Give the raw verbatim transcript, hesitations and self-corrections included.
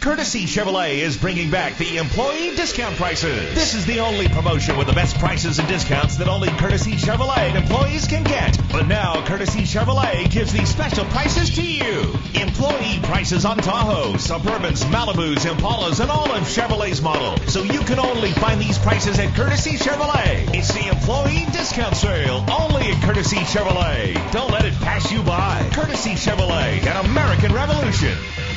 Courtesy Chevrolet is bringing back the employee discount prices. This is the only promotion with the best prices and discounts that only Courtesy Chevrolet employees can get. But now Courtesy Chevrolet gives these special prices to you. Employee prices on Tahoe, Suburbans, Malibus, Impalas, and all of Chevrolet's model. So you can only find these prices at Courtesy Chevrolet. It's the employee discount sale only at Courtesy Chevrolet. Don't let it pass you by. Courtesy Chevrolet, an American Revolution.